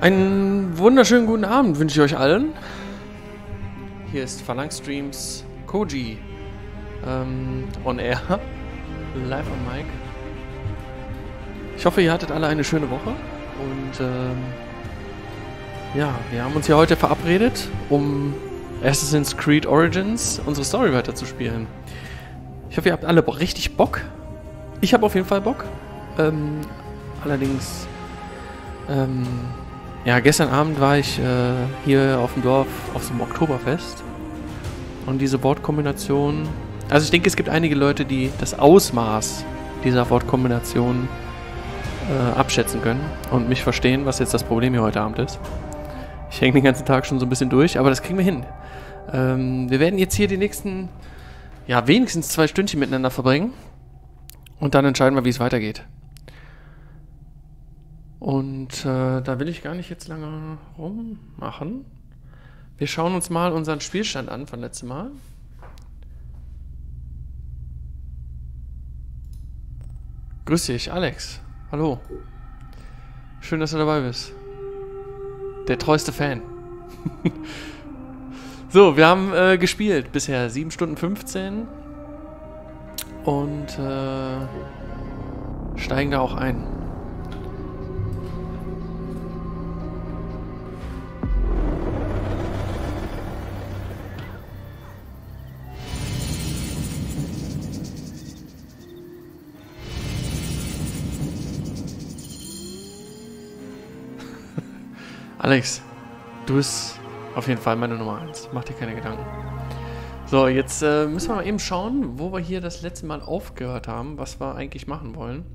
Einen wunderschönen guten Abend wünsche ich euch allen. Hier ist Phalanx Streams Koji on air, live on mic. Ich hoffe, ihr hattet alle eine schöne Woche und ja, wir haben uns hier heute verabredet, um Assassin's Creed Origins unsere Story weiterzuspielen. Ich hoffe, ihr habt alle richtig Bock. Ich habe auf jeden Fall Bock. Allerdings ja, gestern Abend war ich hier auf dem Dorf auf so einem Oktoberfest und diese Wortkombination, also ich denke, es gibt einige Leute, die das Ausmaß dieser Wortkombination abschätzen können und mich verstehen, was jetzt das Problem hier heute Abend ist. Ich hänge den ganzen Tag schon so ein bisschen durch, aber das kriegen wir hin. Wir werden jetzt hier die nächsten, ja, wenigstens 2 Stündchen miteinander verbringen und dann entscheiden wir, wie es weitergeht. Und da will ich gar nicht jetzt lange rummachen. Wir schauen uns mal unseren Spielstand an von letztem Mal. Grüß dich, Alex. Hallo. Schön, dass du dabei bist. Der treueste Fan. So, wir haben gespielt bisher 7 Stunden 15 und steigen da auch ein. Alex, du bist auf jeden Fall meine Nummer 1. Mach dir keine Gedanken. So, jetzt müssen wir mal eben schauen, wo wir hier das letzte Mal aufgehört haben, was wir eigentlich machen wollen.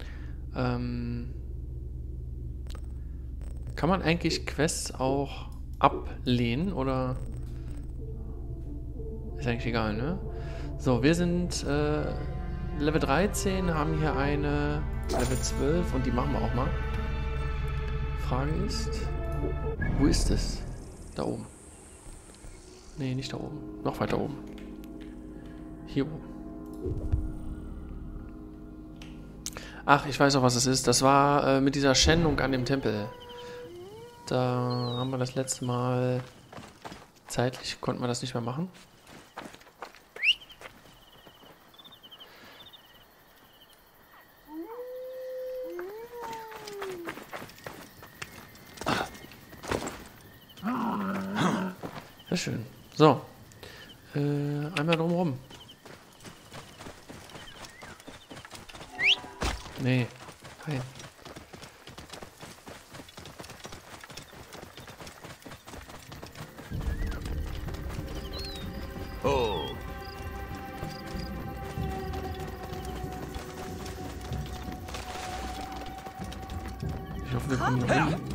Kann man eigentlich Quests auch ablehnen oder ist eigentlich egal, ne? So, wir sind Level 13, haben hier eine Level 12 und die machen wir auch mal. Frage ist, wo ist es? Da oben. Nee, nicht da oben. Noch weiter oben. Hier oben. Ach, ich weiß auch, was es ist. Das war mit dieser Schändung an dem Tempel. Da haben wir das letzte Mal zeitlich, konnten wir das nicht mehr machen. Sehr schön. So. Einmal drumherum. Nee. Hi. Oh. Ich hoffe, wir kommen hier hin.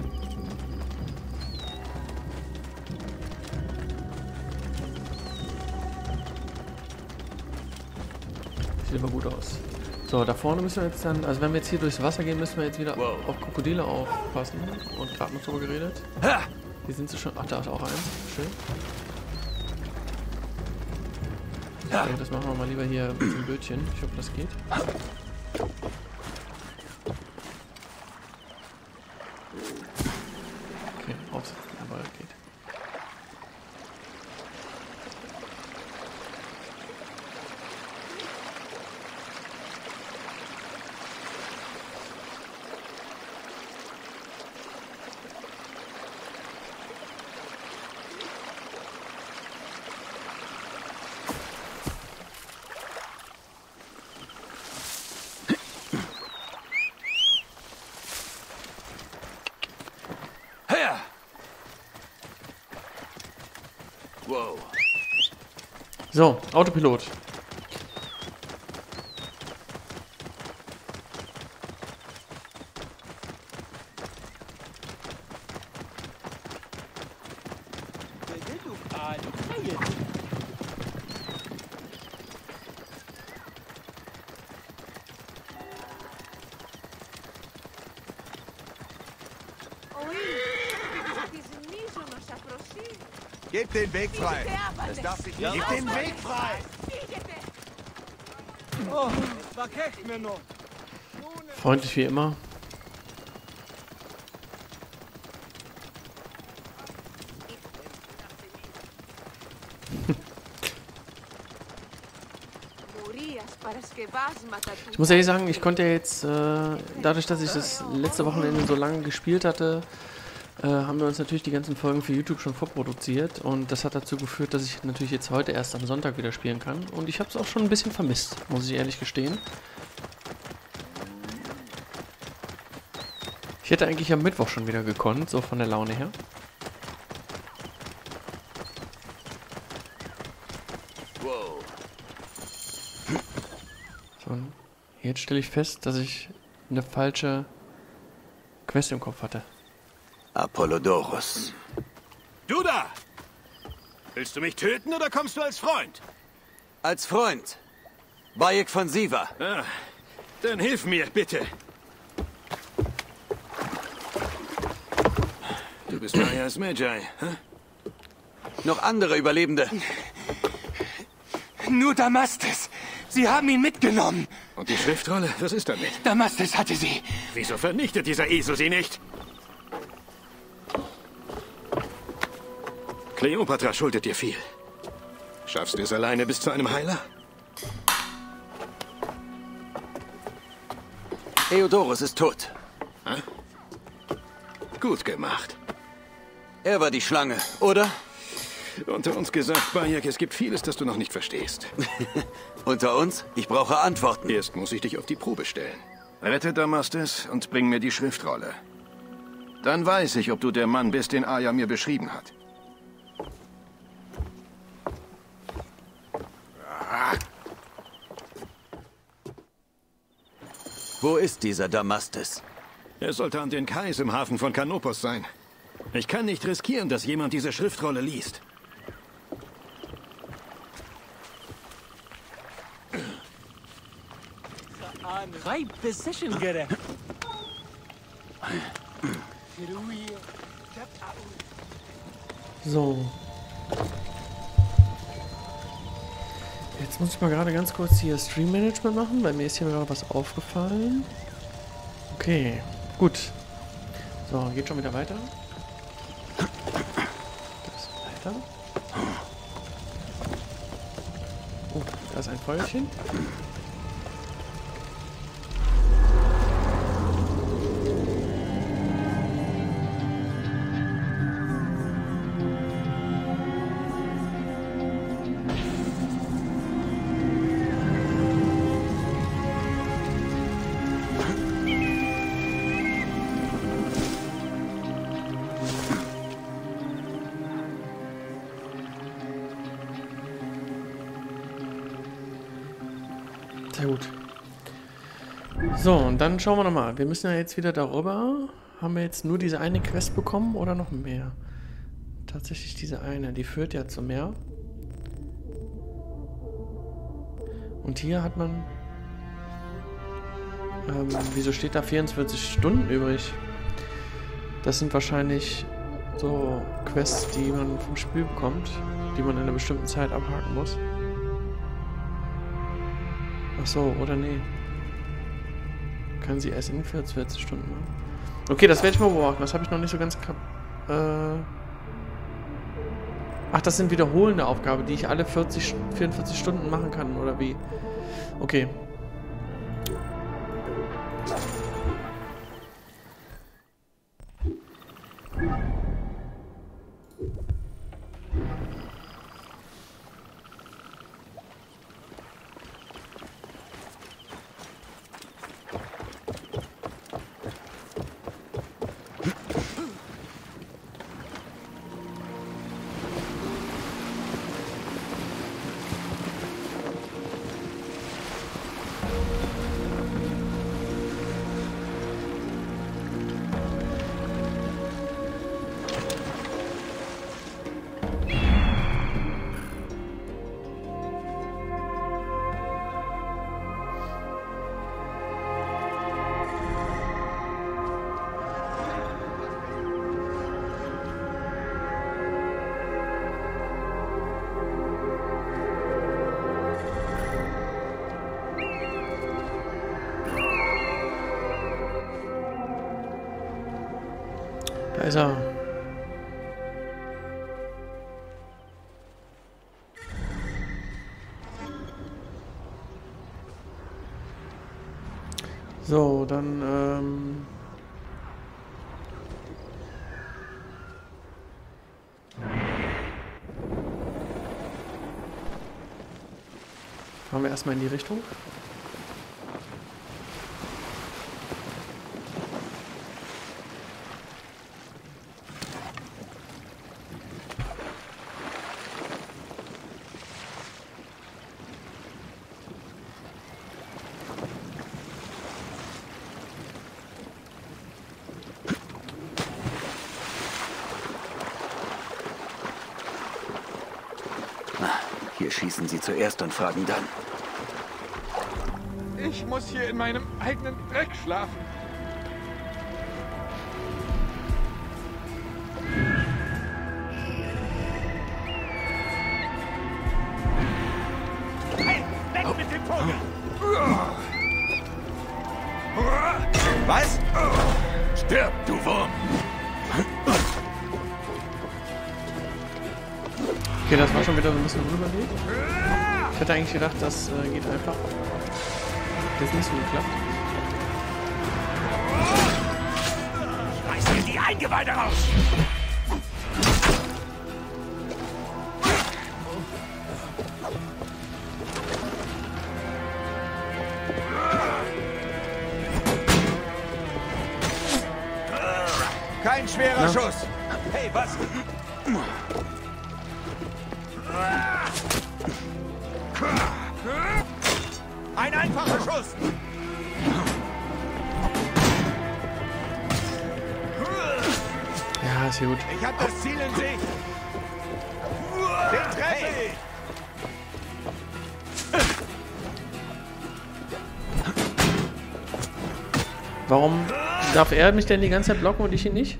Sieht aber gut aus. So, da vorne müssen wir jetzt dann, also wenn wir jetzt hier durchs Wasser gehen, müssen wir jetzt wieder auf Krokodile aufpassen. Und gerade noch drüber geredet. Hier sind sie schon. Ach, da ist auch eins. Schön. Okay, das machen wir mal lieber hier mit dem Bötchen. Ich hoffe, das geht. Okay, aufsetzen, aber das geht. Wow. So, Autopilot. Gebt den Weg frei. Es darf sich nicht. Gebt den Weg frei. Oh, verkeckt mir noch. Freundlich wie immer. Ich muss ehrlich sagen, ich konnte ja jetzt, dadurch, dass ich das letzte Wochenende so lange gespielt hatte, haben wir uns natürlich die ganzen Folgen für YouTube schon vorproduziert und das hat dazu geführt, dass ich natürlich jetzt heute erst am Sonntag wieder spielen kann und ich habe es auch schon ein bisschen vermisst, muss ich ehrlich gestehen. Ich hätte eigentlich am Mittwoch schon wieder gekonnt, so von der Laune her. Wow. So, jetzt stelle ich fest, dass ich eine falsche Quest im Kopf hatte. Apollodorus. Du da! Willst du mich töten oder kommst du als Freund? Als Freund. Bayek von Siva. Ah, dann hilf mir, bitte. Du bist Mayas Magi, hä? Noch andere Überlebende. Nur Damastes. Sie haben ihn mitgenommen. Und die Schriftrolle? Was ist damit? Damastes hatte sie. Wieso vernichtet dieser Esel sie nicht? Kleopatra schuldet dir viel. Schaffst du es alleine bis zu einem Heiler? Eudorus ist tot. Hä? Gut gemacht. Er war die Schlange, oder? Unter uns gesagt, Bayek, es gibt vieles, das du noch nicht verstehst. Unter uns? Ich brauche Antworten. Erst muss ich dich auf die Probe stellen. Rette Damastes und bring mir die Schriftrolle. Dann weiß ich, ob du der Mann bist, den Aya mir beschrieben hat. Wo ist dieser Damastes? Er sollte an den Kais im Hafen von Kanopos sein. Ich kann nicht riskieren, dass jemand diese Schriftrolle liest. Right position, Gere. So. Jetzt muss ich mal gerade ganz kurz hier Stream Management machen, weil mir ist hier gerade was aufgefallen. Okay, gut. So, geht schon wieder weiter. Das weiter. Oh, da ist ein Feuerchen. Sehr gut. So, und dann schauen wir nochmal. Wir müssen ja jetzt wieder darüber. Haben wir jetzt nur diese eine Quest bekommen oder noch mehr? Tatsächlich diese eine. Die führt ja zum Meer. Und hier hat man... wieso steht da 24 Stunden übrig? Das sind wahrscheinlich so Quests, die man vom Spiel bekommt, die man in einer bestimmten Zeit abhaken muss. Ach so, oder nee. Kann sie erst in 44 Stunden machen. Okay, das werde ich mal beobachten. Das habe ich noch nicht so ganz... Ach, das sind wiederholende Aufgaben, die ich alle 44 Stunden machen kann, oder wie? Okay. Da ist er. So, dann, fahren wir erstmal in die Richtung. Hier schießen sie zuerst und fragen dann. Ich muss hier in meinem eigenen Dreck schlafen. Hey, weg mit dem Vogel! Was? Stirb, du Wurm! Okay, das war schon wieder so ein bisschen unüberlegt. Ich hätte eigentlich gedacht, das geht einfach. Das ist nicht so geklappt. Reiß dir die Eingeweide raus! Kein schwerer Schuss! Hey, was? Ein einfacher Schuss! Ja, ist gut. Ich hab das Ziel in Sicht! Den treffe ich! Warum darf er mich denn die ganze Zeit blocken und ich ihn nicht?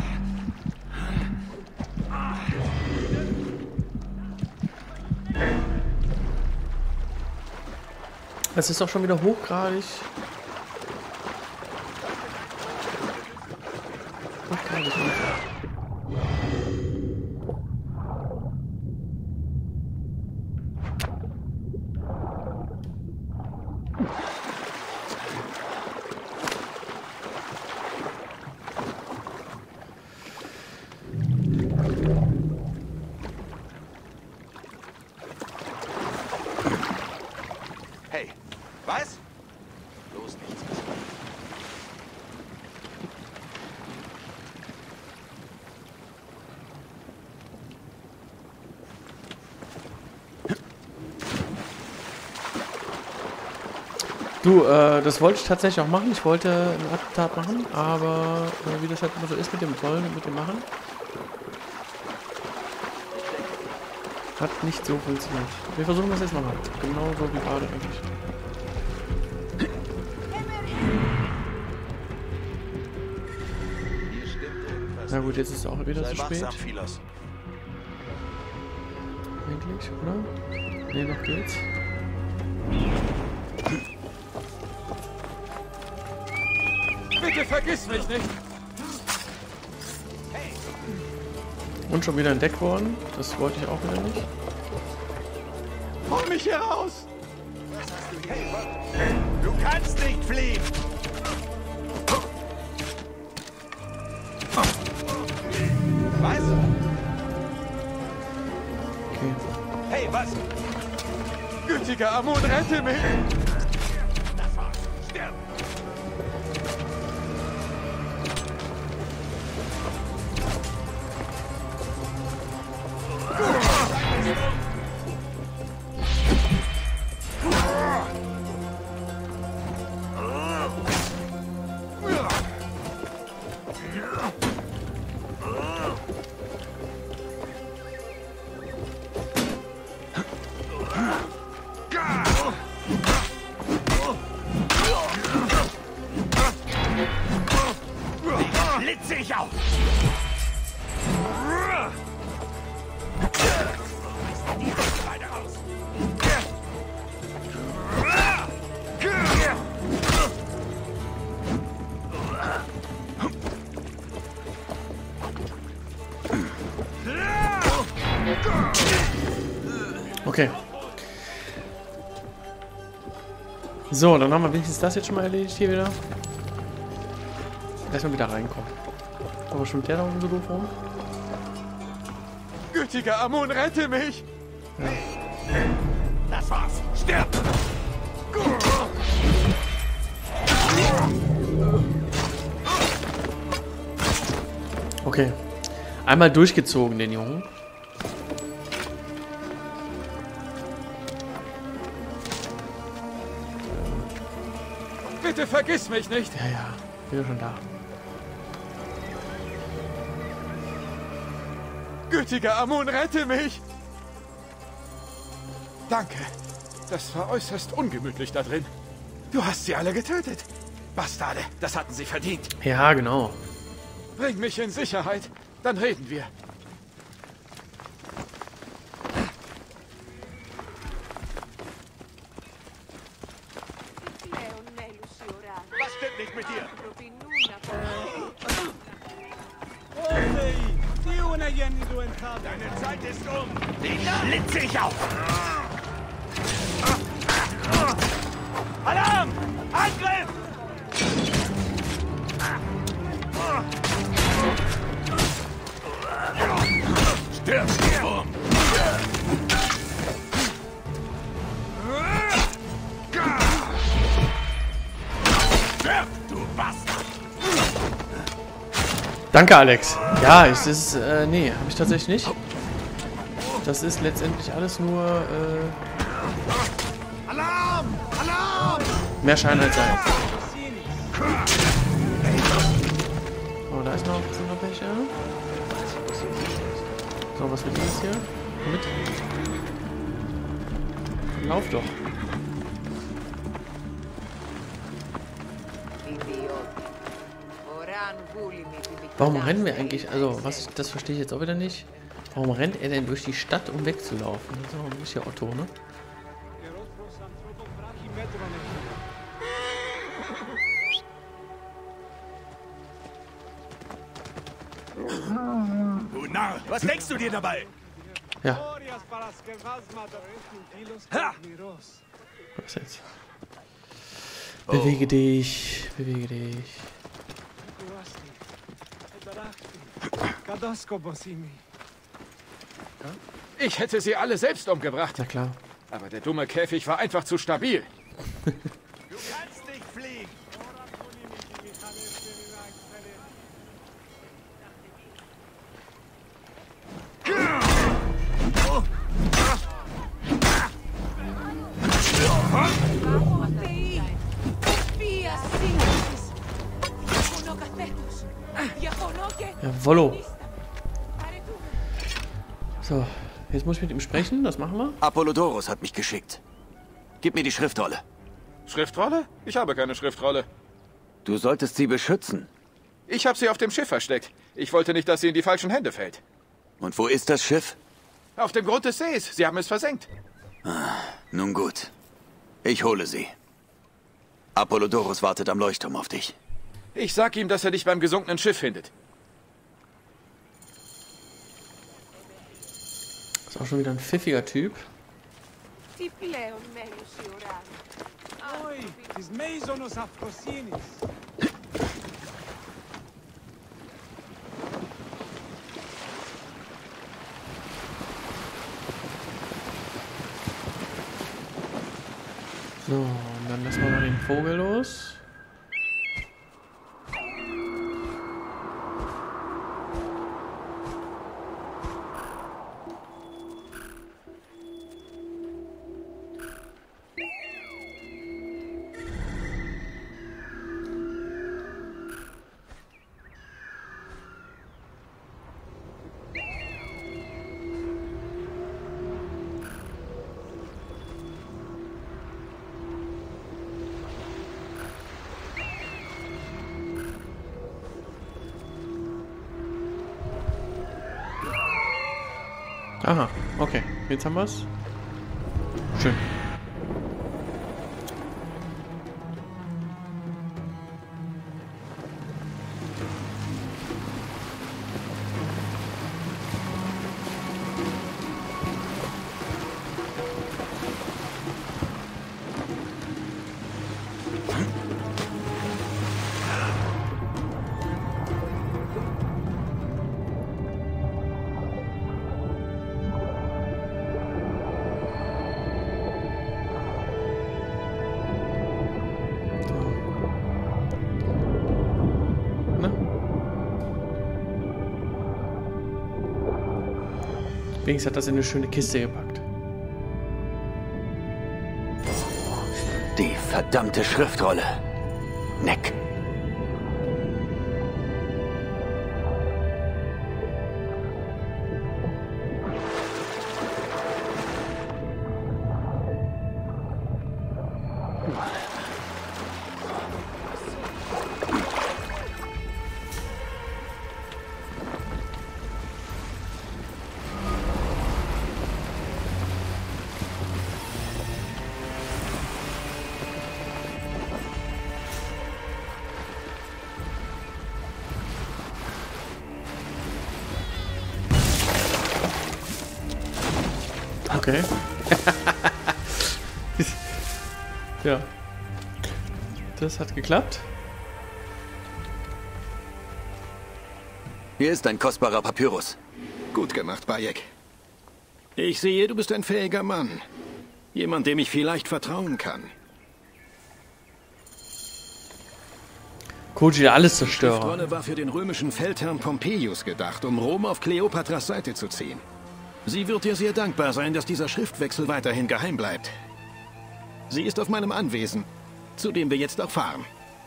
Das ist doch schon wieder hochgradig. Hochgradig unfair. Hey, was? Bloß nichts. Du, das wollte ich tatsächlich auch machen. Ich wollte ein Attentat machen, aber wie das halt immer so ist mit dem Wollen und mit dem Machen, hat nicht so funktioniert. Wir versuchen das jetzt nochmal. Genauso wie gerade eigentlich. Na gut, jetzt ist es auch wieder zu spät. Eigentlich, oder? Ne, noch geht's. Bitte vergiss mich nicht! Und schon wieder entdeckt worden. Das wollte ich auch wieder nicht. Hol mich hier raus! Du kannst nicht fliehen! Was? Okay. Hey, was? Gütiger Amun, rette mich! Das war's. Stirb! Blitze ich auf! Die Handbeine raus! Okay. So, dann haben wir wenigstens das jetzt schon mal erledigt hier wieder. Erstmal wieder reinkommen. Aber schon der da unten so doof rum? Gütiger Amun, rette mich! Ja. Das war's! Stirb! Okay. Einmal durchgezogen, den Jungen. Bitte vergiss mich nicht! Ja, ja. Bin ja schon da. Gütiger Amun, rette mich! Danke. Das war äußerst ungemütlich da drin. Du hast sie alle getötet. Bastarde, das hatten sie verdient. Ja, genau. Bring mich in Sicherheit, dann reden wir. Was stimmt nicht mit dir? Deine Zeit ist um. Den blitze ich auf. Alarm! Angriff! Stirb! Stirb, du Bastard! Danke, Alex. Ja, es ist, nee, habe ich tatsächlich nicht. Das ist letztendlich alles nur, Alarm! Alarm! mehr Schein als Sein. Oh, da ist noch welche. So, was wird das hier? Mit? Lauf doch. Warum rennen wir eigentlich? Also, das verstehe ich jetzt auch wieder nicht. Warum rennt er denn durch die Stadt, um wegzulaufen? Das ist doch nicht der Otto, ne? Du Narr, was denkst du dir dabei? Ja. Ha! Was jetzt? Bewege dich, bewege dich. Ich hätte sie alle selbst umgebracht. Na klar. Aber der dumme Käfig war einfach zu stabil. Du kannst nicht fliegen! Jawollo. So, jetzt muss ich mit ihm sprechen. Das machen wir. Apollodorus hat mich geschickt. Gib mir die Schriftrolle. Schriftrolle? Ich habe keine Schriftrolle. Du solltest sie beschützen. Ich habe sie auf dem Schiff versteckt. Ich wollte nicht, dass sie in die falschen Hände fällt. Und wo ist das Schiff? Auf dem Grund des Sees. Sie haben es versenkt. Nun gut. Ich hole sie. Apollodorus wartet am Leuchtturm auf dich. Ich sag ihm, dass er dich beim gesunkenen Schiff findet. Ist auch schon wieder ein pfiffiger Typ. So, und dann lassen wir mal den Vogel los. Aha, okay. Jetzt haben wir's. Schön. Wenigstens hat das in eine schöne Kiste gepackt. Die verdammte Schriftrolle. Nick. Okay. Ja. Das hat geklappt. Hier ist ein kostbarer Papyrus. Gut gemacht, Bayek. Ich sehe, du bist ein fähiger Mann. Jemand, dem ich vielleicht vertrauen kann. Koji, der alles Die Zerstörer. Schriftrolle war für den römischen Feldherrn Pompeius gedacht, um Rom auf Kleopatras Seite zu ziehen. Sie wird dir sehr dankbar sein, dass dieser Schriftwechsel weiterhin geheim bleibt. Sie ist auf meinem Anwesen, zu dem wir jetzt auch fahren.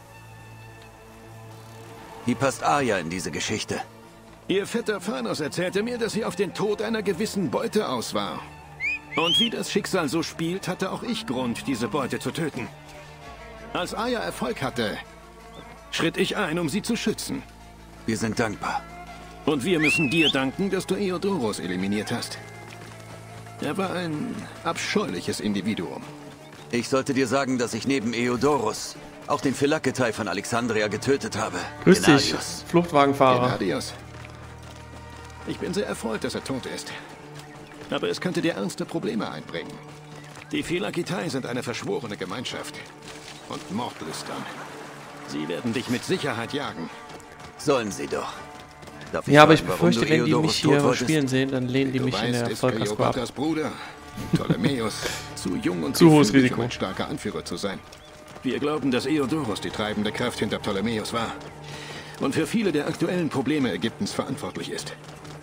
Wie passt Arya in diese Geschichte? Ihr Vetter Phanos erzählte mir, dass sie auf den Tod einer gewissen Beute aus war. Und wie das Schicksal so spielt, hatte auch ich Grund, diese Beute zu töten. Als Arya Erfolg hatte, schritt ich ein, um sie zu schützen. Wir sind dankbar. Und wir müssen dir danken, dass du Eodoros eliminiert hast. Er war ein abscheuliches Individuum. Ich sollte dir sagen, dass ich neben Eodoros auch den Philakketai von Alexandria getötet habe. Grüß dich, Gennadios. Fluchtwagenfahrer. Gennadios. Ich bin sehr erfreut, dass er tot ist. Aber es könnte dir ernste Probleme einbringen. Die Philakketai sind eine verschworene Gemeinschaft. Und mordlüstern. Sie werden dich mit Sicherheit jagen. Sollen sie doch. Darf Ja, aber ich fragen, warum befürchte, du wenn die Eodoros mich tot hier wolltest? spielen sehen, dann lehnen die Du mich in weißt, der ist Vollkasko ab. Kleopatras Bruder, Ptolemäus, zu jung und Zu hohes gefügig, Risiko. um ein starker Anführer zu sein. Wir glauben, dass Eodoros die treibende Kraft hinter Ptolemäus war und für viele der aktuellen Probleme Ägyptens verantwortlich ist.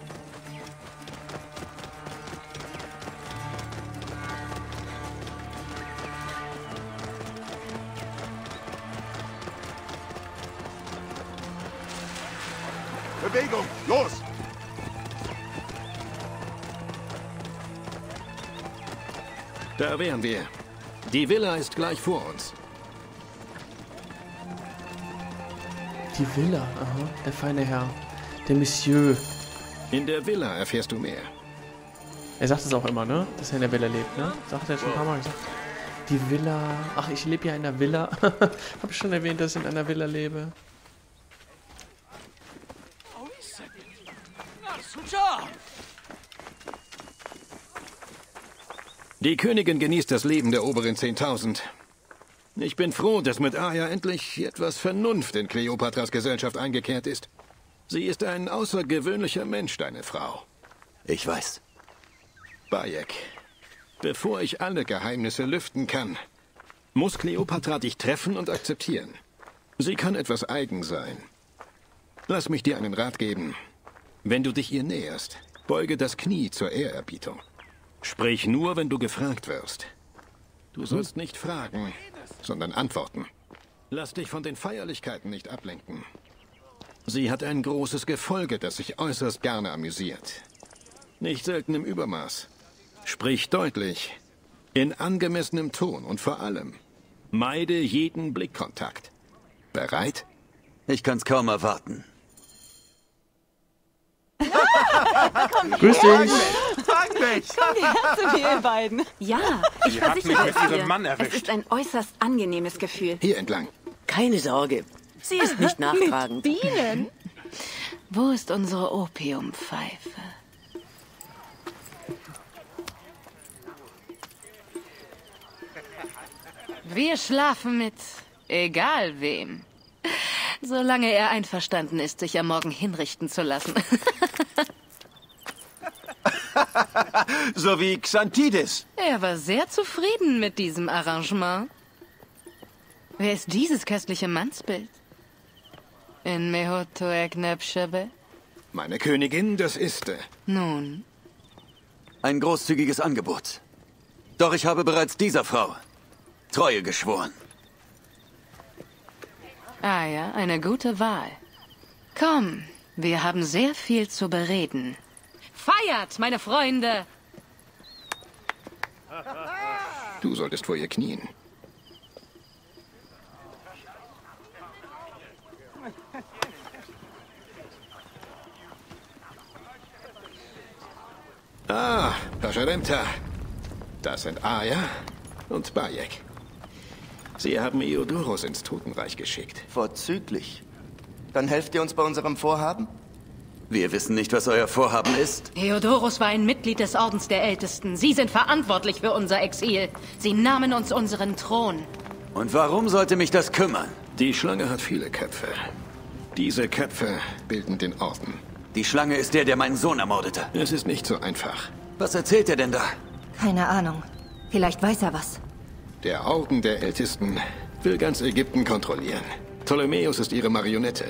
Bewegung, los! Da wären wir. Die Villa ist gleich vor uns. Die Villa, aha, der feine Herr. Der Monsieur. In der Villa erfährst du mehr. Er sagt es auch immer, ne? Dass er in der Villa lebt, ne? Sagt er schon ein paar Mal gesagt. Die Villa. Ach, ich lebe ja in der Villa. Hab ich schon erwähnt, dass ich in einer Villa lebe. Die Königin genießt das Leben der oberen 10.000. Ich bin froh, dass mit Arya endlich etwas Vernunft in Kleopatras Gesellschaft eingekehrt ist. Sie ist ein außergewöhnlicher Mensch, deine Frau. Ich weiß. Bayek, bevor ich alle Geheimnisse lüften kann, muss Kleopatra dich treffen und akzeptieren. Sie kann etwas eigen sein. Lass mich dir einen Rat geben. Wenn du dich ihr näherst, beuge das Knie zur Ehrerbietung. Sprich nur, wenn du gefragt wirst. Du sollst nicht fragen, sondern antworten. Lass dich von den Feierlichkeiten nicht ablenken. Sie hat ein großes Gefolge, das sich äußerst gerne amüsiert. Nicht selten im Übermaß. Sprich deutlich, in angemessenem Ton und vor allem, meide jeden Blickkontakt. Bereit? Ich kann's kaum erwarten. Grüß dich. Fang mich! Zu mir, ihr beiden. Ja, ich Sie hat mich versichere mit es ihrem dir. Mann Es erwischt. ist ein äußerst angenehmes Gefühl. Hier entlang. Keine Sorge. Sie ist nicht nachtragend. Bienen? Wo ist unsere Opiumpfeife? Wir schlafen mit egal wem. Solange er einverstanden ist, sich am Morgen hinrichten zu lassen. So wie Xanthides. Er war sehr zufrieden mit diesem Arrangement. Wer ist dieses köstliche Mannsbild? In Mehoto Egnepshebe? Meine Königin, das ist... Nun, Ein großzügiges Angebot. Doch ich habe bereits dieser Frau Treue geschworen. Ah ja, eine gute Wahl. Komm, wir haben sehr viel zu bereden. Feiert, meine Freunde! Du solltest vor ihr knien. Ah, Pascheremta. Das sind Aya und Bayek. Sie haben Eodoros ins Totenreich geschickt. Vorzüglich. Dann helft ihr uns bei unserem Vorhaben? Wir wissen nicht, was euer Vorhaben ist. Theodorus war ein Mitglied des Ordens der Ältesten. Sie sind verantwortlich für unser Exil. Sie nahmen uns unseren Thron. Und warum sollte mich das kümmern? Die Schlange hat viele Köpfe. Diese Köpfe bilden den Orden. Die Schlange ist der meinen Sohn ermordete. Es ist nicht so einfach. Was erzählt er denn da? Keine Ahnung. Vielleicht weiß er was. Der Orden der Ältesten will ganz Ägypten kontrollieren. Ptolemäus ist ihre Marionette.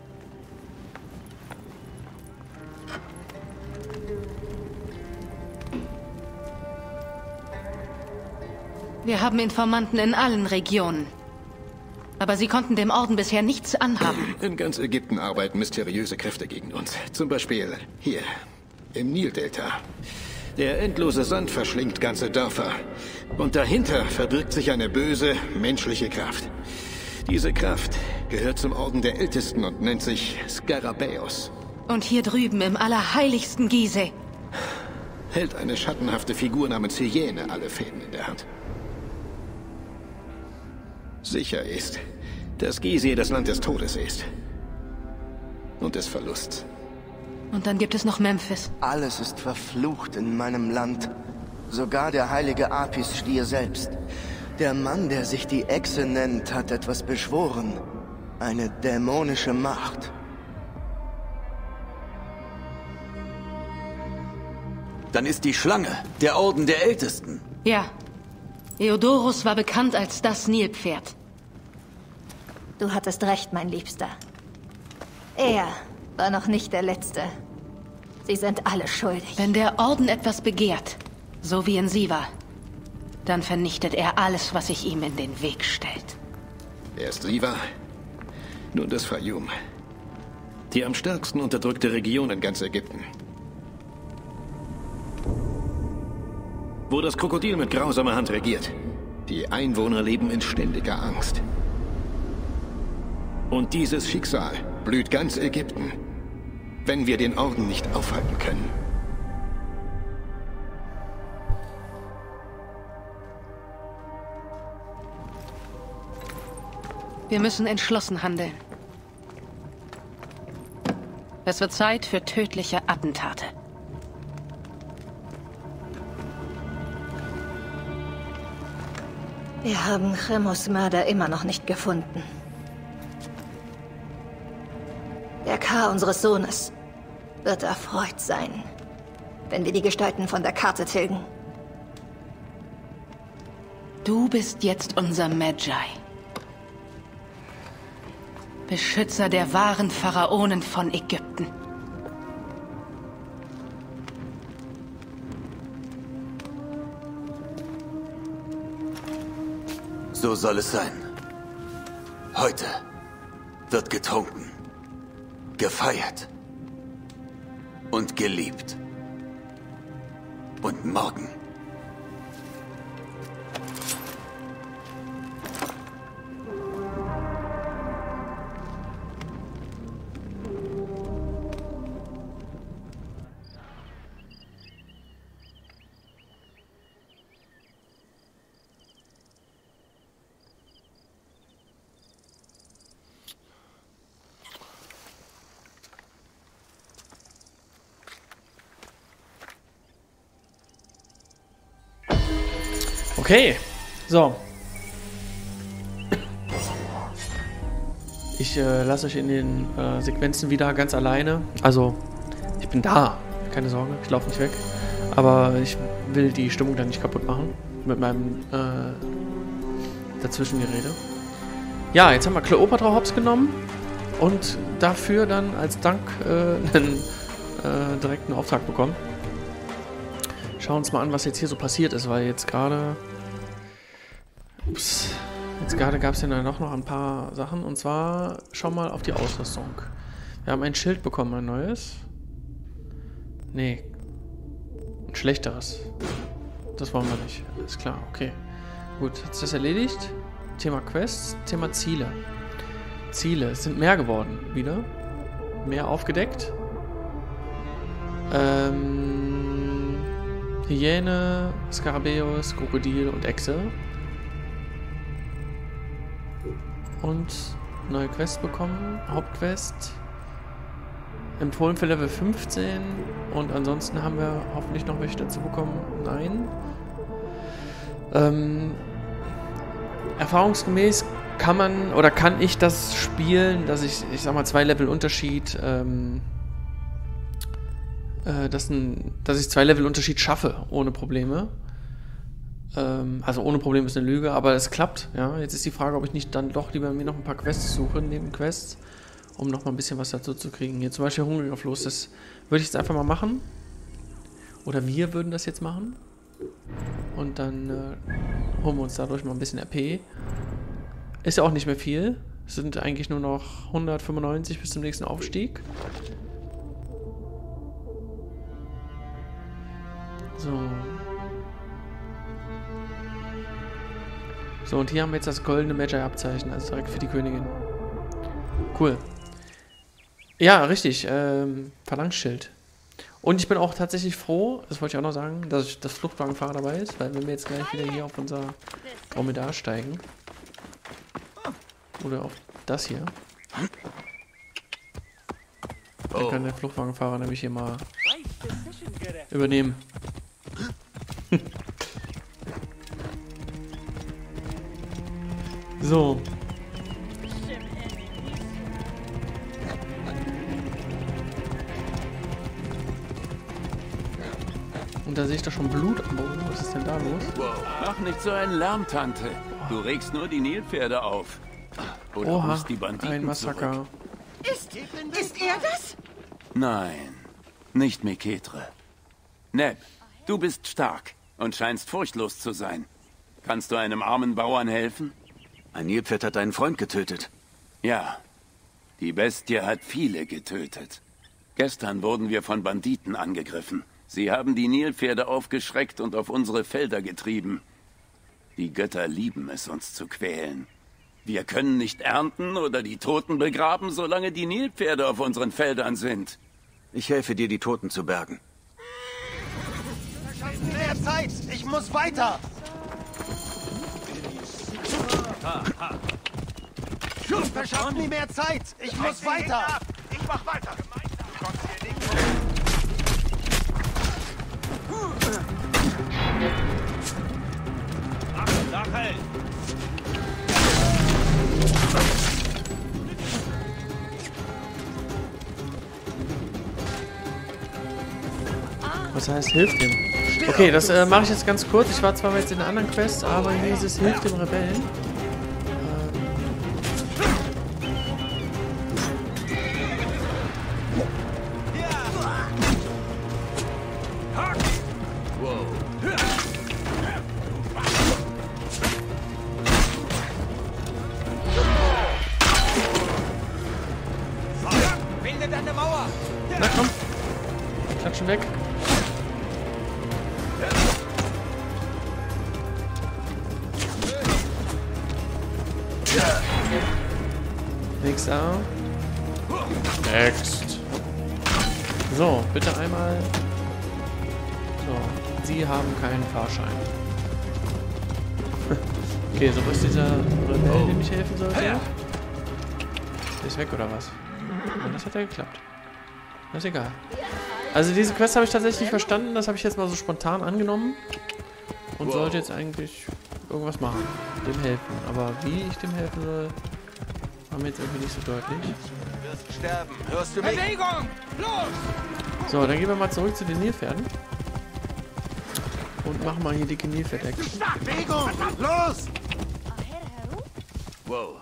Wir haben Informanten in allen Regionen. Aber sie konnten dem Orden bisher nichts anhaben. In ganz Ägypten arbeiten mysteriöse Kräfte gegen uns. Zum Beispiel hier, im Nildelta. Der endlose Sand verschlingt ganze Dörfer. Und dahinter verbirgt sich eine böse, menschliche Kraft. Diese Kraft gehört zum Orden der Ältesten und nennt sich Skarabäus. Und hier drüben im allerheiligsten Gizeh hält eine schattenhafte Figur namens Hyäne alle Fäden in der Hand. Sicher ist, dass Gizeh das Land des Todes ist. Und des Verlusts. Und dann gibt es noch Memphis. Alles ist verflucht in meinem Land. Sogar der heilige Apis-Stier selbst. Der Mann, der sich die Echse nennt, hat etwas beschworen. Eine dämonische Macht. Dann ist die Schlange der Orden der Ältesten. Ja. Eodorus war bekannt als das Nilpferd. Du hattest recht, mein Liebster. Er war noch nicht der Letzte. Sie sind alle schuldig. Wenn der Orden etwas begehrt, so wie in Siwa, dann vernichtet er alles, was sich ihm in den Weg stellt. Erst Siwa, nun das Fayum. Die am stärksten unterdrückte Region in ganz Ägypten. Wo das Krokodil mit grausamer Hand regiert. Die Einwohner leben in ständiger Angst. Und dieses Schicksal blüht ganz Ägypten, wenn wir den Orden nicht aufhalten können. Wir müssen entschlossen handeln. Es wird Zeit für tödliche Attentate. Wir haben Chemos Mörder immer noch nicht gefunden. Der Ka unseres Sohnes wird erfreut sein, wenn wir die Gestalten von der Karte tilgen. Du bist jetzt unser Magi. Beschützer der wahren Pharaonen von Ägypten. So soll es sein. Heute wird getrunken, gefeiert und geliebt. Und morgen Okay, so. Ich lasse euch in den Sequenzen wieder ganz alleine. Also, ich bin da, keine Sorge, ich laufe nicht weg. Aber ich will die Stimmung dann nicht kaputt machen mit meinem Dazwischengerede. Ja, jetzt haben wir Kleopatra hops genommen und dafür dann als Dank einen direkten Auftrag bekommen. Schauen Schauen uns mal an, was jetzt hier so passiert ist, weil jetzt gerade... Ups. Jetzt gerade gab es ja noch ein paar Sachen. Und zwar, schau mal auf die Ausrüstung. Wir haben ein Schild bekommen, ein neues. Nee. Ein schlechteres. Das wollen wir nicht. Ist klar, okay. Gut, hat sich das erledigt? Thema Quests, Thema Ziele. Ziele, es sind mehr geworden, wieder. Mehr aufgedeckt. Hyäne, Skarabäus, Krokodil und Echse. Und neue Quest bekommen. Hauptquest. Empfohlen für Level 15. Und ansonsten haben wir hoffentlich noch welche dazu bekommen. Nein. Erfahrungsgemäß kann man oder kann ich das spielen, dass ich sag mal 2 Level Unterschied, dass ich 2 Level Unterschied schaffe ohne Probleme. Also ohne Probleme ist eine Lüge, aber es klappt. Ja, jetzt ist die Frage, ob ich nicht dann doch lieber mir noch ein paar Quests suche, Nebenquests, um noch mal ein bisschen was dazu zu kriegen. Hier zum Beispiel Hungriger Floß, das würde ich jetzt einfach mal machen. Oder wir würden das jetzt machen. Und dann holen wir uns dadurch mal ein bisschen RP. Ist ja auch nicht mehr viel. Es sind eigentlich nur noch 195 bis zum nächsten Aufstieg. So. So, und hier haben wir jetzt das goldene Magi-Abzeichen, also direkt für die Königin. Cool. Ja, richtig, Phalanxschild. Und ich bin auch tatsächlich froh, das wollte ich auch noch sagen, dass das Fluchtwagenfahrer dabei ist, weil wenn wir jetzt gleich wieder hier auf unser Dromedar steigen, oder auf das hier, dann kann der Fluchtwagenfahrer nämlich hier mal übernehmen. So. Und da sehe ich doch schon Blut am Boden. Was ist denn da los? Wow. Mach nicht so einen Lärm, Tante. Du regst nur die Nilpferde auf. Oder Oha, rufst die Banditen ein Massaker. zurück. Ist er das? Nein, nicht Meketre. Neb, du bist stark und scheinst furchtlos zu sein. Kannst du einem armen Bauern helfen? Ein Nilpferd hat einen Freund getötet. Ja, die Bestie hat viele getötet. Gestern wurden wir von Banditen angegriffen. Sie haben die Nilpferde aufgeschreckt und auf unsere Felder getrieben. Die Götter lieben es, uns zu quälen. Wir können nicht ernten oder die Toten begraben, solange die Nilpferde auf unseren Feldern sind. Ich helfe dir, die Toten zu bergen. Mehr Zeit! Ich muss weiter! Verschaff mir mehr Zeit! Ich muss weiter! Ich mach weiter! Nachhalt! Was heißt, hilft ihm? Okay, das mache ich jetzt ganz kurz. Ich war zwar jetzt in einer anderen Quest, aber hier ist es, hilft dem Rebellen. Na komm. Klatschen weg. Nächster. Next. So, bitte einmal. So, Sie haben keinen Fahrschein. Okay, so ist dieser Rebell, dem ich helfen sollte. Der ist weg, oder was? Ja, das hat ja geklappt. Das ist egal. Also diese Quest habe ich tatsächlich verstanden. Das habe ich jetzt mal so spontan angenommen. Und sollte jetzt eigentlich irgendwas machen. Dem helfen. Aber wie ich dem helfen soll, war mir jetzt irgendwie nicht so deutlich. Du wirst sterben. Hörst du mich? Bewegung! Los! So, dann gehen wir mal zurück zu den Nilpferden. Und machen mal hier dicke Nilpferd-Action. Bewegung! Los! Wow.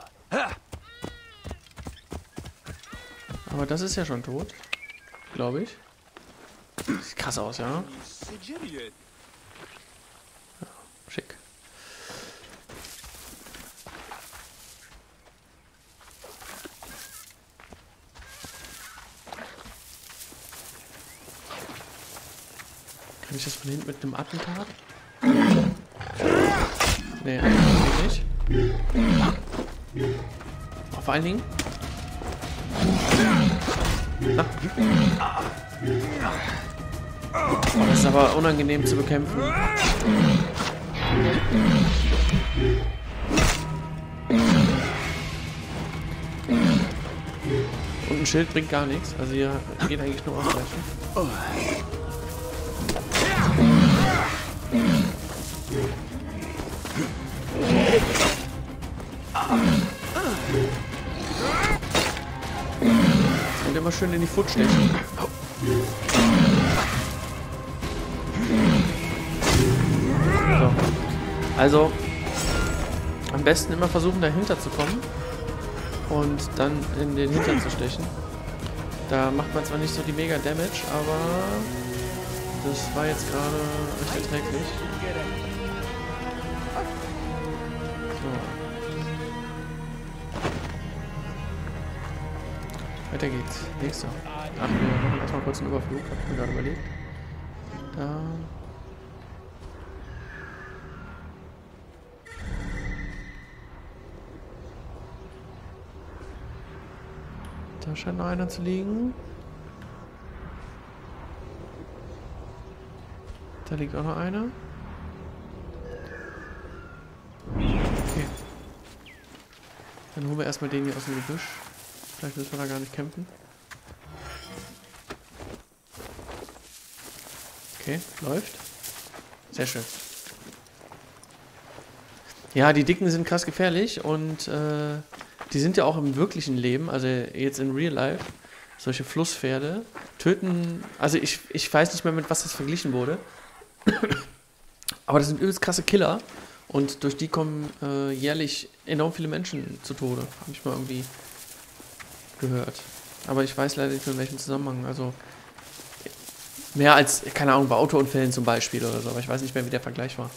Aber das ist ja schon tot. Glaube ich. Sieht krass aus, ja? Schick. Kann ich das von hinten mit einem Attentat? Nee, eigentlich nicht. Oh, vor allen Dingen. Na. Oh, das ist aber unangenehm zu bekämpfen. Und ein Schild bringt gar nichts. Also hier geht eigentlich nur ausweichen. Und immer schön in die Foot stechen. So. Also am besten immer versuchen, dahinter zu kommen und dann in den Hintern zu stechen. Da macht man zwar nicht so die mega Damage, aber das war jetzt gerade recht erträglich. So. Weiter geht's. Nächster. Ach, wir machen erstmal kurz einen Überflug, hab ich mir gerade überlegt. Da. Da scheint noch einer zu liegen. Da liegt auch noch einer. Okay. Dann holen wir erstmal den hier aus dem Gebüsch. Vielleicht müssen wir da gar nicht campen. Okay, läuft. Sehr schön. Ja, die Dicken sind krass gefährlich und die sind ja auch im wirklichen Leben, also jetzt in Real Life, solche Flusspferde töten, also ich weiß nicht mehr, mit was das verglichen wurde, aber das sind übelst krasse Killer und durch die kommen jährlich enorm viele Menschen zu Tode, habe ich mal irgendwie gehört. Aber ich weiß leider nicht, in welchem Zusammenhang, also mehr als, keine Ahnung, bei Autounfällen zum Beispiel oder so, aber ich weiß nicht mehr, wie der Vergleich war.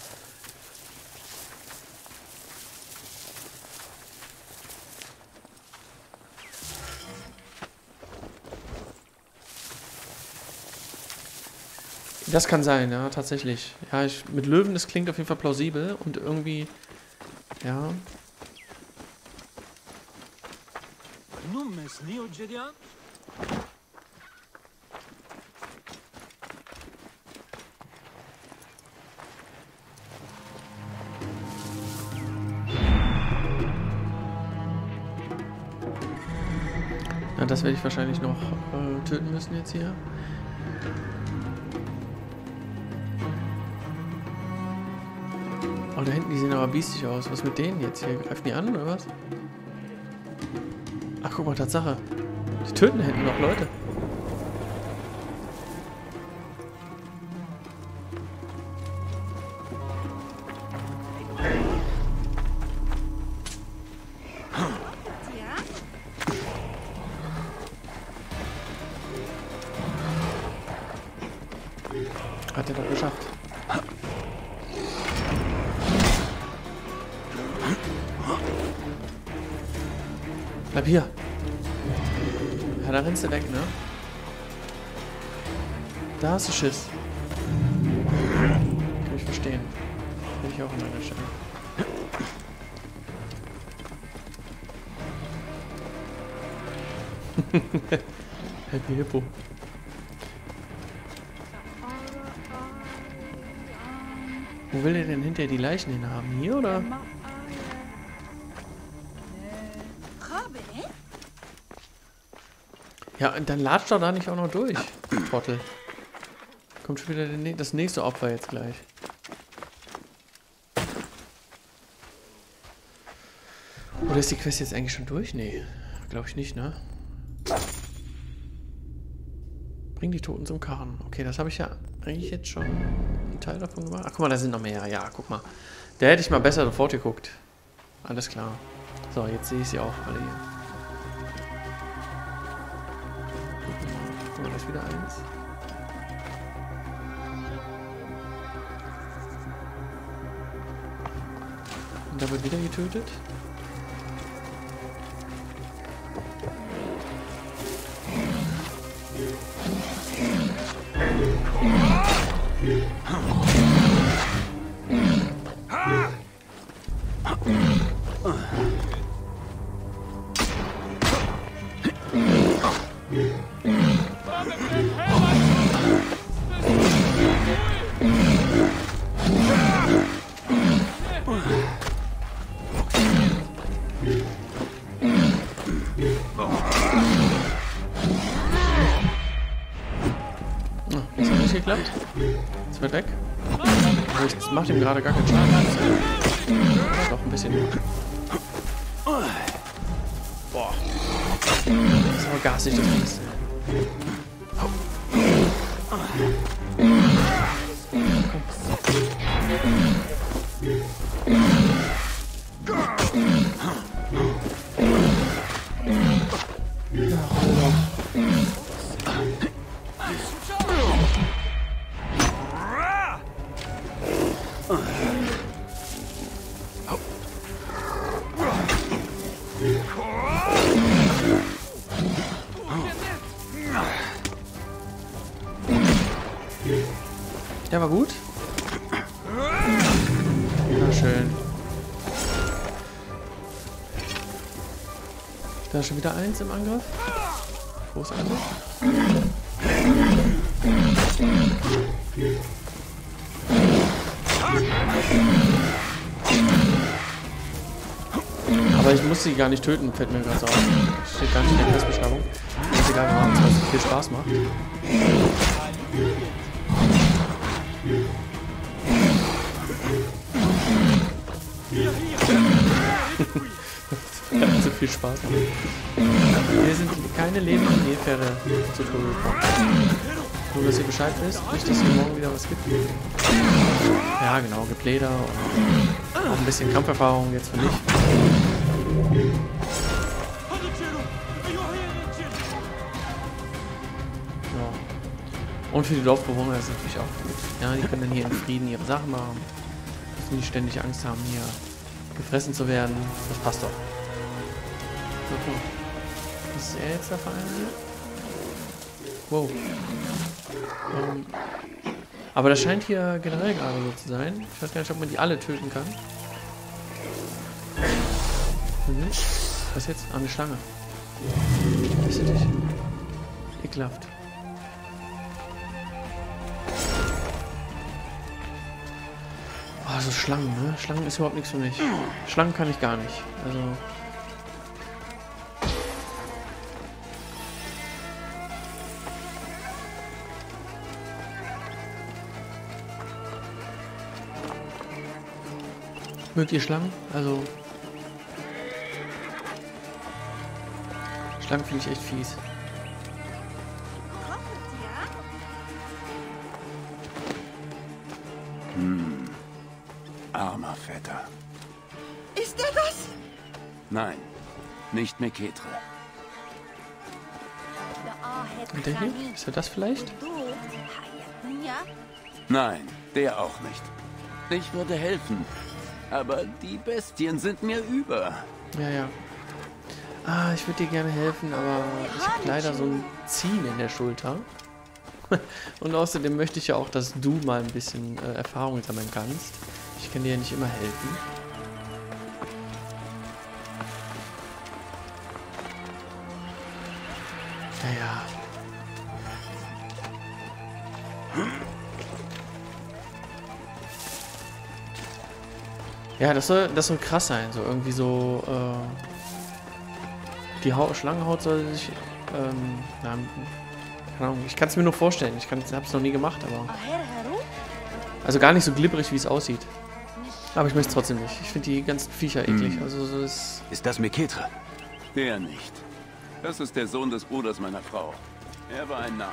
Das kann sein, ja, tatsächlich. Ja, mit Löwen, das klingt auf jeden Fall plausibel und irgendwie, ja. Na, das werde ich wahrscheinlich noch töten müssen jetzt hier. Oh, da hinten, die sehen aber biestig aus. Was mit denen jetzt hier? Greifen die an, oder was? Ach, guck mal, Tatsache. Die töten da hinten noch Leute. Hat er doch geschafft. Bleib hier. Ja, da rennst du weg, ne? Da hast du Schiss. Kann ich verstehen. Hätte ich auch an meiner Stelle. Happy Hippo. Wo will der denn hinterher die Leichen hin haben? Hier, oder? Ja, und dann latscht doch da nicht auch noch durch, Trottel. Kommt schon wieder das nächste Opfer jetzt gleich. Oder ist die Quest jetzt eigentlich schon durch? Nee, glaube ich nicht, ne? Bring die Toten zum Karren. Okay, das habe ich ja eigentlich jetzt schon einen Teil davon gemacht. Ach, guck mal, da sind noch mehr. Ja, guck mal. Da hätte ich mal besser sofort geguckt. Alles klar. So, jetzt sehe ich sie auch alle hier. Guck mal, da ist wieder eins. Und da wird wieder getötet. Das hat nicht geklappt. Ist weit weg. Das macht ihm gerade gar keinen Schaden. Ja, doch ein bisschen. Boah. Das ist aber garstig, das Ding. Der war gut. Na schön. Da ist schon wieder eins im Angriff. Großartig. Aber ich muss sie gar nicht töten, fällt mir gerade so auf. Steht gar nicht in der Questbeschreibung. Ist egal, wir machen es, weil es viel Spaß macht. Hat so viel Spaß. Hier sind keine lebenden Nilpferde zu Tode gekommen. Nur, dass ihr Bescheid wisst, nicht, dass hier morgen wieder was gibt. Ja, genau, gibt Leder und auch ein bisschen Kampferfahrung jetzt für mich. Ja. Und für die Dorfbewohner ist es natürlich auch gut. Ja, die können dann hier in Frieden ihre Sachen machen. Müssen nicht ständig Angst haben, hier gefressen zu werden. Das passt doch. So, cool. Was ist er jetzt da vereint? Wow. Aber das scheint hier generell gerade so zu sein. Ich weiß gar nicht, ob man die alle töten kann. Was jetzt? Ah, eine Schlange. Das ist dich. Ekelhaft. Oh, so Schlangen, ne? Schlangen ist überhaupt nichts für mich. Schlangen kann ich gar nicht. Also. Mögt ihr Schlangen? Also. Schlangen finde ich echt fies. Armer Vetter. Ist er das? Nein, nicht Meketre. Und der hier? Ist er das vielleicht? Nein, der auch nicht. Ich würde helfen. Aber die Bestien sind mir über. Ja, ja. Ah, ich würde dir gerne helfen, aber ich habe leider so ein Ziehen in der Schulter. Und außerdem möchte ich ja auch, dass du mal ein bisschen Erfahrung sammeln kannst. Ich kann dir ja nicht immer helfen. Naja. Ja, das soll krass sein. So irgendwie so, die Schlangenhaut soll sich, na, keine Ahnung, ich kann es mir nur vorstellen. Ich habe es noch nie gemacht, aber... Also gar nicht so glibberig, wie es aussieht. Aber ich möchte es trotzdem nicht. Ich finde die ganzen Viecher eklig. Also so ist das Meketre? Der nicht. Das ist der Sohn des Bruders meiner Frau. Er war ein Narr.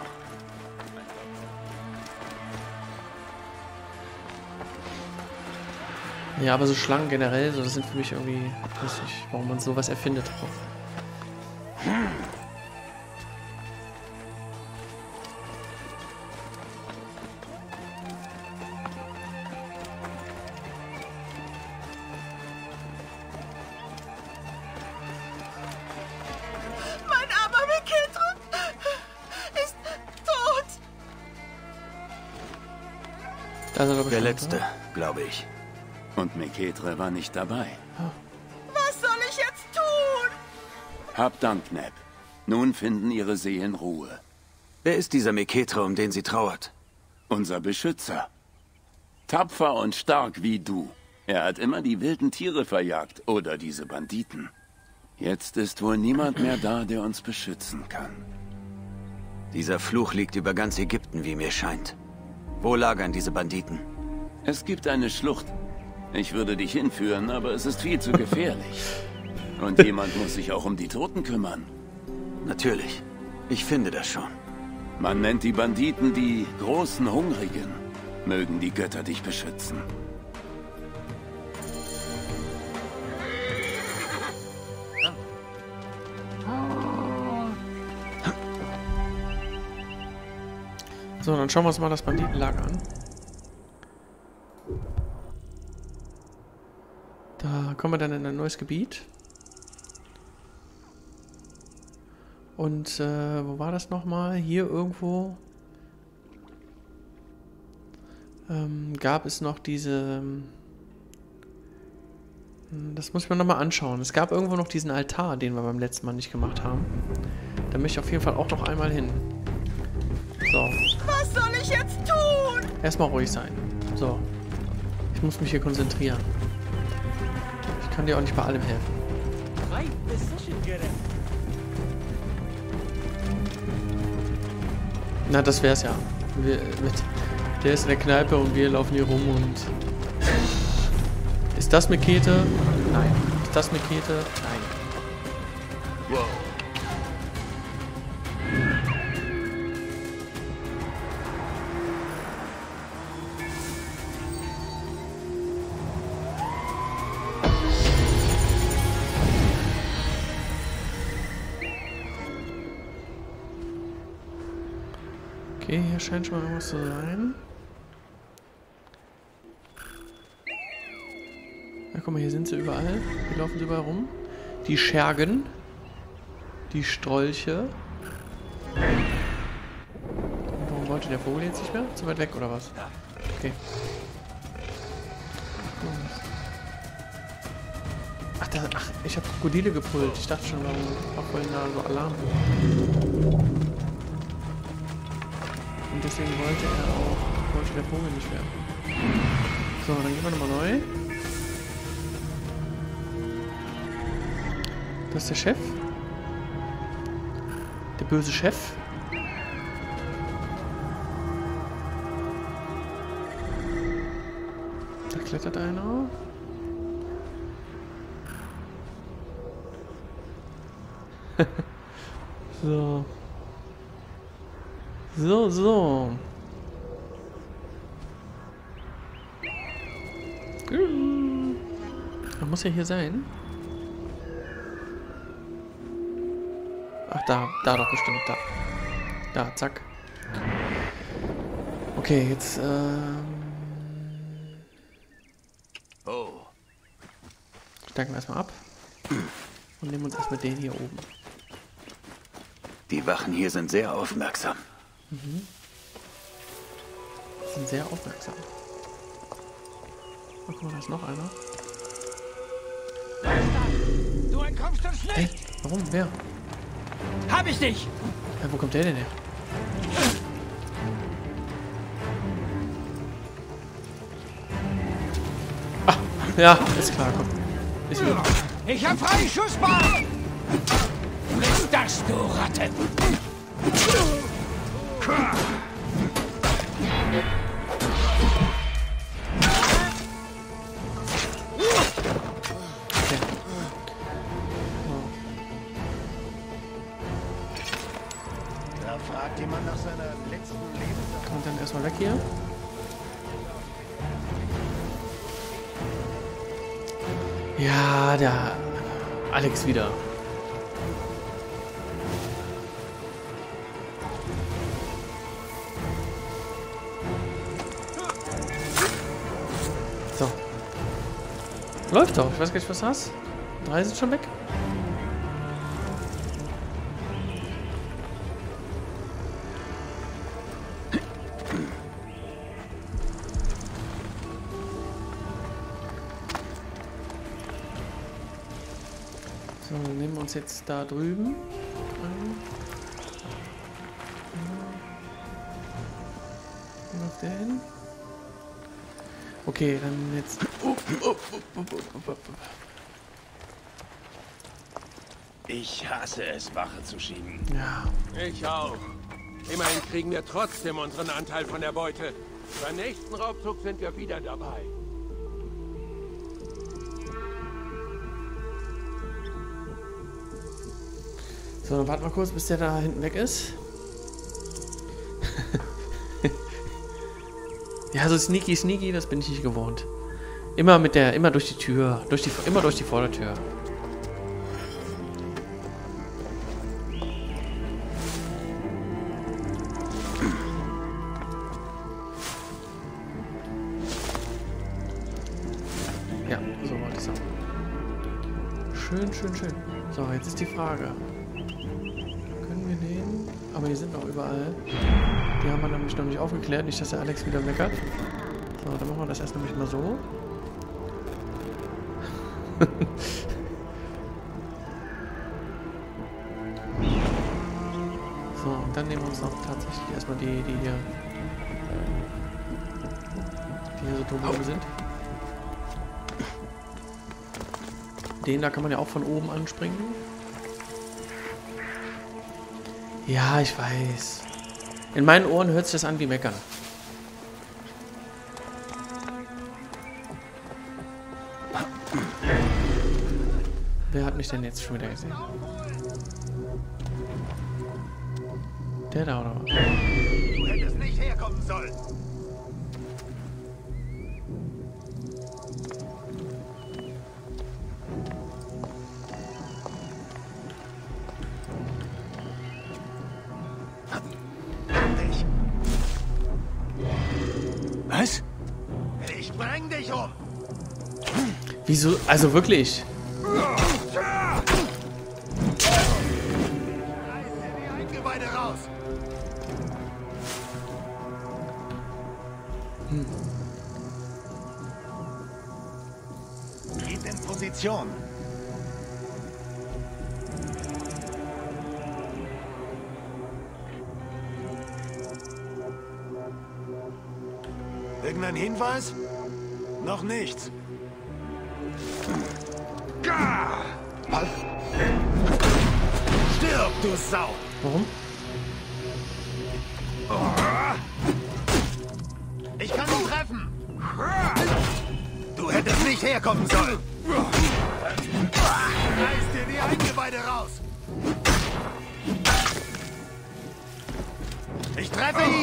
Ja, aber so Schlangen generell, so, das sind für mich irgendwie... Ich weiß nicht, warum man sowas erfindet. Der letzte, glaube ich. Und Meketre war nicht dabei. Was soll ich jetzt tun? Hab Dank, Neb. Nun finden ihre Seelen Ruhe. Wer ist dieser Meketre, um den sie trauert? Unser Beschützer. Tapfer und stark wie du. Er hat immer die wilden Tiere verjagt oder diese Banditen. Jetzt ist wohl niemand mehr da, der uns beschützen kann. Dieser Fluch liegt über ganz Ägypten, wie mir scheint. Wo lagern diese Banditen? Es gibt eine Schlucht. Ich würde dich hinführen, aber es ist viel zu gefährlich. Und jemand muss sich auch um die Toten kümmern. Natürlich. Ich finde das schon. Man nennt die Banditen die großen Hungrigen. Mögen die Götter dich beschützen. So, dann schauen wir uns mal das Banditenlager an. Da kommen wir dann in ein neues Gebiet. Und wo war das nochmal? Hier irgendwo gab es noch diese... Das muss ich mir nochmal anschauen. Es gab irgendwo noch diesen Altar, den wir beim letzten Mal nicht gemacht haben. Da möchte ich auf jeden Fall auch noch einmal hin. So. Was soll ich jetzt tun? Erstmal ruhig sein. So. Ich muss mich hier konzentrieren. Ich kann dir auch nicht bei allem helfen. Na, das wär's ja. Der ist in der Kneipe und wir laufen hier rum und... Ist das Mekete? Nein. Ist das Mekete? Nein. Wow. Okay, hier scheint schon mal irgendwas zu sein. Ja, guck mal, hier sind sie überall. Hier laufen sie überall rum. Die Schergen. Die Strolche. Und warum wollte der Vogel jetzt nicht mehr? Zu weit weg, oder was? Okay. Ach, ich habe Krokodile gepult. Ich dachte schon, warum war vorhin da so Alarm. Und deswegen wollte der Vogel nicht mehr. So, dann gehen wir nochmal neu. Das ist der Chef. Der böse Chef. Da klettert einer. So. So. Das muss ja hier sein. Ach, da doch bestimmt, da. Da, zack. Okay, jetzt, Oh. steigen wir erstmal ab. Und nehmen uns erstmal den hier oben. Die Wachen hier sind sehr aufmerksam. Mhm. Sind sehr aufmerksam. Oh, guck mal, da ist noch einer. Du entkommst uns nicht! Hey, warum? Wer? Hab ich nicht! Ja, wo kommt der denn her? Ah, ja, ist klar, komm. Ich will. Ich hab freie Schussbahn! Friss das, du Ratte! Da fragt jemand nach seiner letzten Lebensart. Kommt dann erstmal weg hier. Ja, der Alex wieder. So. Läuft doch. Ich weiß gar nicht, was du hast. 3 sind schon weg. So, dann nehmen wir uns jetzt da drüben. Auf den. Okay, dann jetzt. Ich hasse es, Wache zu schieben. Ja. Ich auch. Immerhin kriegen wir trotzdem unseren Anteil von der Beute. Beim nächsten Raubzug sind wir wieder dabei. So, dann warten wir kurz, bis der da hinten weg ist. Ja, so sneaky, das bin ich nicht gewohnt. Immer durch die Tür, immer durch die Vordertür. Ja, so wollte ich sagen. Schön. So, jetzt ist die Frage. Können wir den? Aber die sind noch überall. Die haben wir nämlich noch nicht aufgeklärt. Nicht, dass der Alex wieder meckert. So, dann machen wir das erst nämlich mal so. So, und dann nehmen wir uns noch tatsächlich erstmal die hier so drumherum sind. Den da kann man ja auch von oben anspringen. Ja, ich weiß. In meinen Ohren hört sich das an wie meckern. Wer hat mich denn jetzt schon wieder gesehen? Der da oder was? Du hättest nicht herkommen sollen. Was? Ich bring dich um. Wieso? Also wirklich? Raus. Geht in Position. Irgendein Hinweis? Noch nichts. Was? Stirb, du Sau! Warum? Ich kann ihn treffen! Du hättest nicht herkommen sollen! Reiß dir die Eingeweide raus! Ich treffe ihn!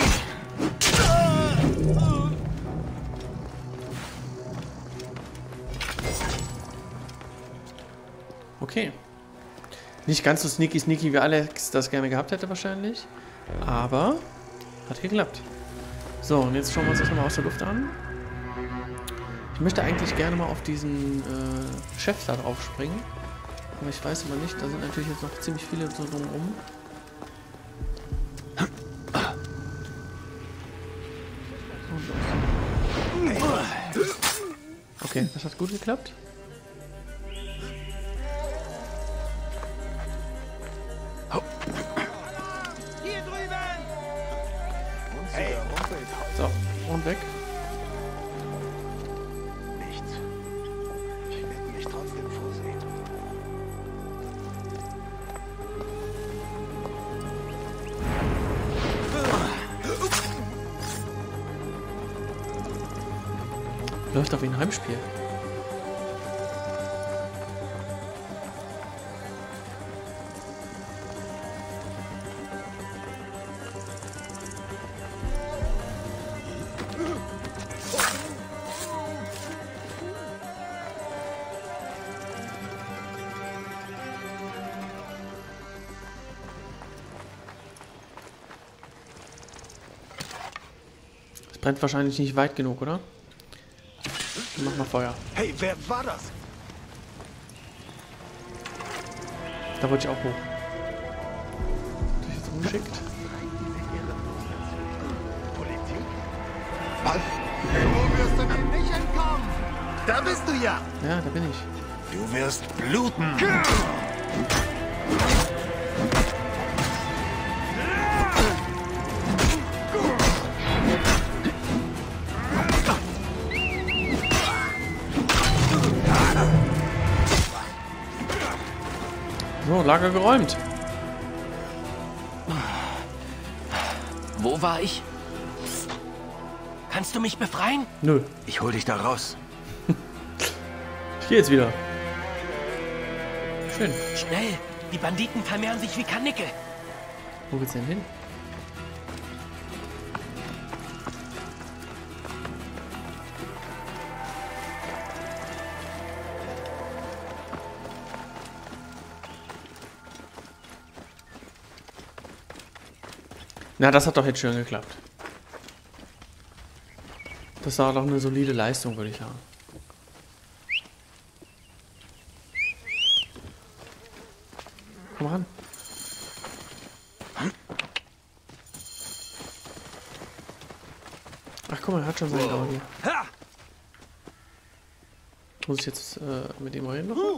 Okay. Nicht ganz so sneaky wie Alex das gerne gehabt hätte wahrscheinlich. Aber hat geklappt. So, und jetzt schauen wir uns das nochmal aus der Luft an. Ich möchte eigentlich gerne mal auf diesen Chef da drauf springen. Aber ich weiß immer nicht, da sind natürlich jetzt noch ziemlich viele so drumherum. Okay, das hat gut geklappt. Hier drüben! Hey. So, und weg. Nichts. Ich werde mich trotzdem vorsehen. Läuft auf wie ein Heimspiel. Es brennt wahrscheinlich nicht weit genug, oder? Dann mach mal Feuer. Hey, wer war das? Da wollte ich auch hoch. Hab ich jetzt rumgeschickt? Politik? Was? So wirst du mir nicht entkommen! Da bist du ja! Ja, da bin ich. Du wirst bluten! So, Lager geräumt. Wo war ich? Kannst du mich befreien? Nö. Ich hol dich da raus. Ich gehe jetzt wieder. Schön. Schnell! Die Banditen vermehren sich wie Karnickel. Wo geht's denn hin? Na, das hat doch jetzt schön geklappt. Das war doch eine solide Leistung, würde ich sagen. Komm ran. Ach, guck mal, er hat schon seinen Auge hier. Muss ich jetzt mit ihm reden noch?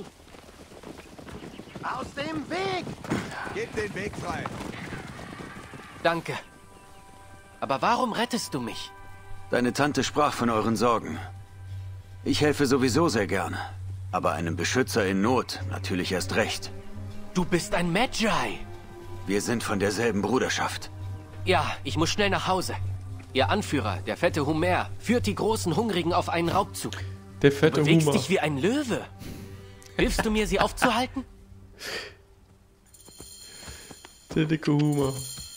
Aus dem Weg! Gebt den Weg frei. Danke. Aber warum rettest du mich? Deine Tante sprach von euren Sorgen. Ich helfe sowieso sehr gerne. Aber einem Beschützer in Not natürlich erst recht. Du bist ein Magi. Wir sind von derselben Bruderschaft. Ja, ich muss schnell nach Hause. Ihr Anführer, der fette Homer, führt die großen Hungrigen auf einen Raubzug. Der fette Du bewegst Homer. dich wie ein Löwe. Hilfst du mir, sie aufzuhalten? Der dicke Humor.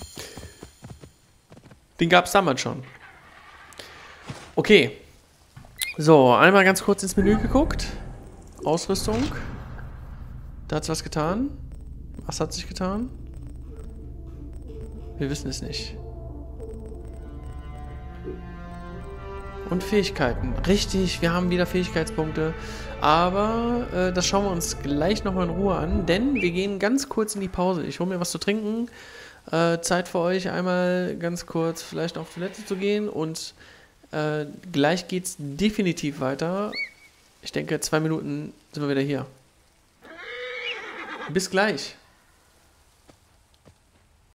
Den gab es damals schon. Okay. So, einmal ganz kurz ins Menü geguckt. Ausrüstung. Da hat es was getan. Was hat sich getan? Wir wissen es nicht. Und Fähigkeiten. Richtig, wir haben wieder Fähigkeitspunkte. Aber das schauen wir uns gleich nochmal in Ruhe an. Denn wir gehen ganz kurz in die Pause. Ich hole mir was zu trinken. Zeit für euch einmal ganz kurz vielleicht auf Toilette zu gehen. Und gleich geht es definitiv weiter. Ich denke, 2 Minuten sind wir wieder hier. Bis gleich.